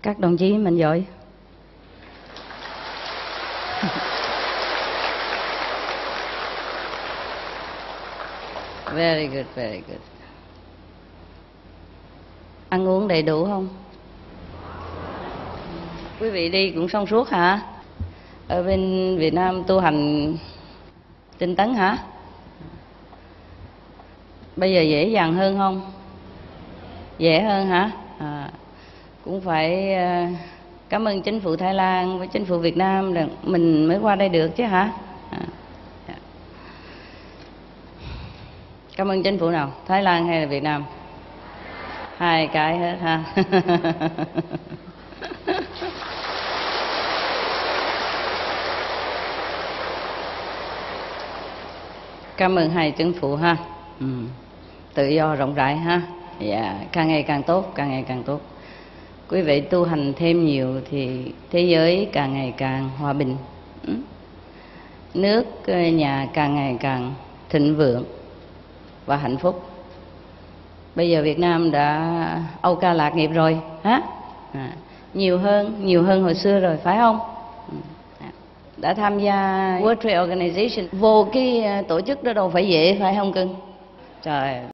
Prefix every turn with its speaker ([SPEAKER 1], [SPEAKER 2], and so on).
[SPEAKER 1] Các đồng chí mình giỏi. Very good, very good. Ăn uống đầy đủ không? Quý vị đi cũng xong suốt hả? Ở bên Việt Nam tu hành tinh tấn hả? Bây giờ dễ dàng hơn không? Dễ hơn hả? Cũng phải cảm ơn chính phủ Thái Lan với chính phủ Việt Nam là mình mới qua đây được chứ hả? Cảm ơn chính phủ nào? Thái Lan hay là Việt Nam? Hai cái hết ha. Cảm ơn hai chính phủ ha. Tự do rộng rãi ha. Dạ, càng ngày càng tốt, càng ngày càng tốt. Quý vị tu hành thêm nhiều thì thế giới càng ngày càng hòa bình, nước nhà càng ngày càng thịnh vượng và hạnh phúc. Bây giờ Việt Nam đã Âu ca lạc nghiệp rồi hả? Nhiều hơn hồi xưa rồi phải không? Đã tham gia World Trade Organization, vô cái tổ chức đó đâu phải dễ phải không cưng? Trời.